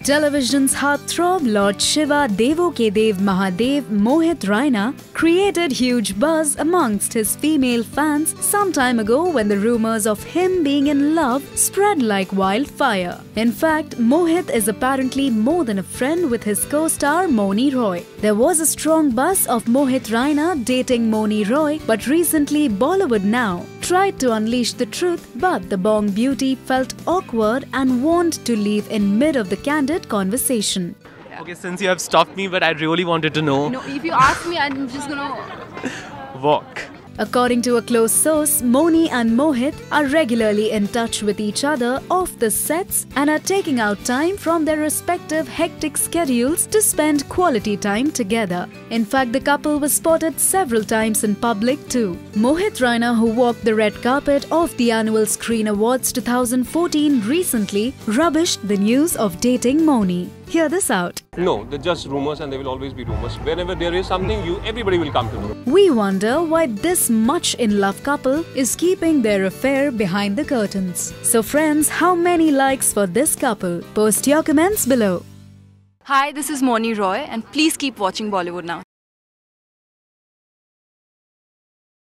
Television's heartthrob Lord Shiva Devo Ke Dev Mahadev Mohit Raina created huge buzz amongst his female fans some time ago when the rumors of him being in love spread like wildfire. In fact, Mohit is apparently more than a friend with his co-star Moni Roy. There was a strong buzz of Mohit Raina dating Moni Roy, but recently Bollywood Now tried to unleash the truth, but the Bong beauty felt awkward and warned to leave in mid of the candid conversation. Okay, since you have stopped me, but I really wanted to know. No, if you ask me, I'm just gonna Walk. According to a close source, Moni and Mohit are regularly in touch with each other off the sets and are taking out time from their respective hectic schedules to spend quality time together. In fact, the couple was spotted several times in public too. Mohit Raina, who walked the red carpet of the annual Screen Awards 2014 recently, rubbished the news of dating Moni. Hear this out. No, they're just rumors and they will always be rumors. Whenever there is something, everybody will come to know. We wonder why this much in love couple is keeping their affair behind the curtains. So friends, how many likes for this couple? Post your comments below. Hi, this is Moni Roy and please keep watching Bollywood Now.